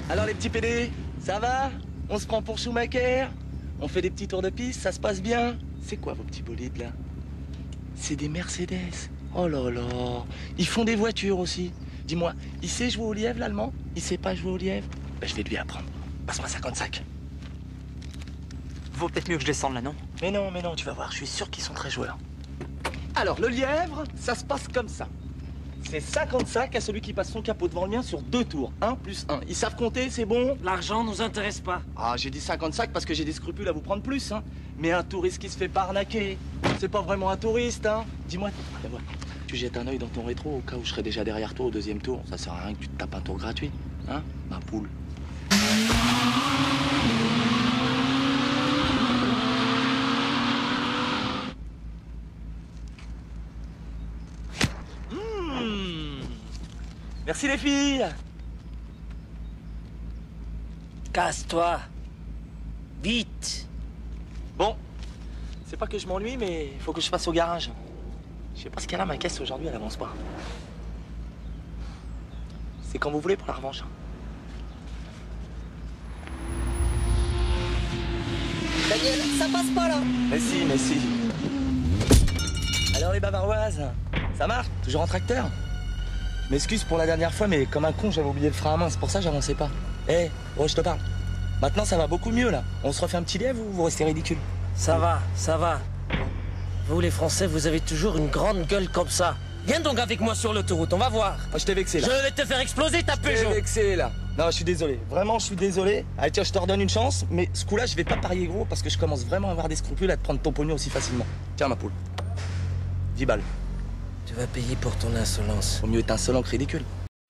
Alors les petits PD, ça va? On se prend pour Schumacher? On fait des petits tours de piste, ça se passe bien? C'est quoi vos petits bolides là? C'est des Mercedes. Oh là là, ils font des voitures aussi. Dis-moi, il sait jouer au lièvre l'allemand? Il sait pas jouer au lièvre? Ben, je vais lui apprendre. Passe-moi 55. Vaut peut-être mieux que je descende là, non? Mais non, tu vas voir, je suis sûr qu'ils sont très joueurs. Alors, le lièvre, ça se passe comme ça. C'est 55 à celui qui passe son capot devant le mien sur 2 tours. 1 plus 1. Ils savent compter, c'est bon? L'argent nous intéresse pas. Ah, j'ai dit 55 parce que j'ai des scrupules à vous prendre plus, hein. Mais un touriste qui se fait pas arnaquer, c'est pas vraiment un touriste, hein. Dis-moi, tu jettes un œil dans ton rétro au cas où je serais déjà derrière toi au 2e tour. Ça sert à rien que tu te tapes un tour gratuit, hein, ma poule. Merci les filles. Casse-toi. Vite. Bon, c'est pas que je m'ennuie, mais il faut que je passe au garage. Je sais pas ce qu'elle a, ma caisse aujourd'hui, elle avance pas. C'est quand vous voulez pour la revanche. Daniel, ça passe pas là. Mais si. Alors les bavaroises, ça marche? Toujours en tracteur? M'excuse pour la dernière fois, mais comme un con, j'avais oublié le frein à main, c'est pour ça que j'avançais pas. Hé, je te parle. Maintenant, ça va beaucoup mieux, là. On se refait un petit lièvre ou vous restez ridicule? Ça va. Vous les Français, vous avez toujours une grande gueule comme ça. Viens donc avec moi sur l'autoroute, on va voir. Ah, je t'ai vexé, là. Je vais te faire exploser ta Je t'ai Peugeot. vexé, là. Non, je suis désolé. Vraiment, je suis désolé. Allez, tiens, je te redonne une chance, mais ce coup-là, je vais pas parier gros parce que je commence vraiment à avoir des scrupules à te prendre ton pognon aussi facilement. Tiens, ma poule. 10 balles. Tu vas payer pour ton insolence. Vaut mieux être insolent que ridicule.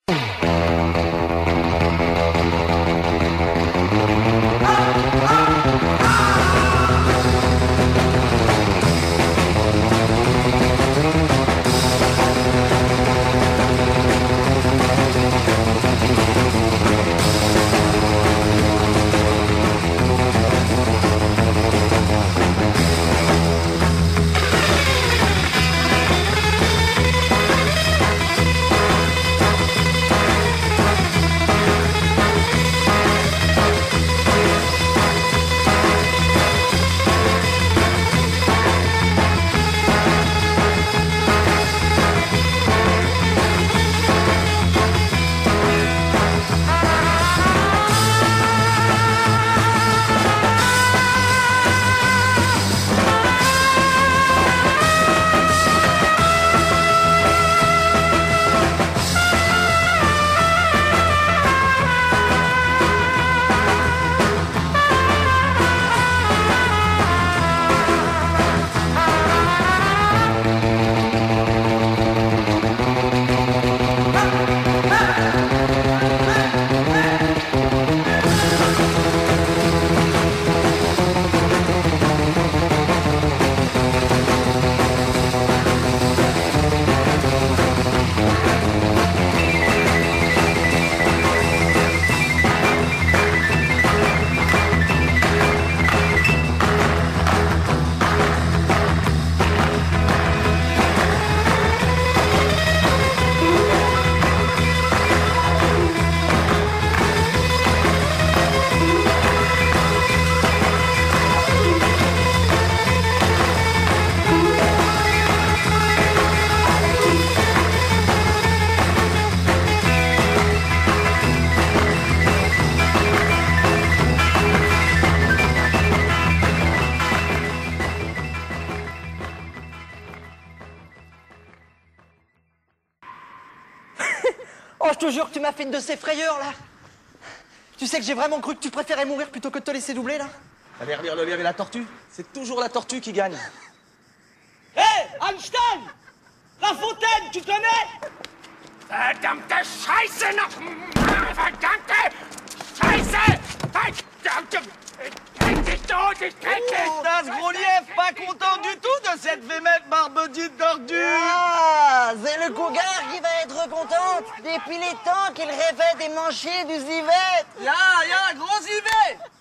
Oh, je te jure que tu m'as fait une de ces frayeurs, là. Tu sais que j'ai vraiment cru que tu préférais mourir plutôt que de te laisser doubler, là. Allez relire le lièvre et la tortue. C'est toujours la tortue qui gagne. Hé, Einstein! La Fontaine, tu connais? Verdammte Scheiße noch! Verdammte Scheiße! Verdammte... Kenn dich tot, ich kenn dich! Putain, ce gros lièvre, pas content du tout de cette vémette barbedue d'ordure. Ah, c'est le cougar qui va être contente. Depuis les temps qu'il rêvait des manchets du Zivette. Ya, gros Yvet.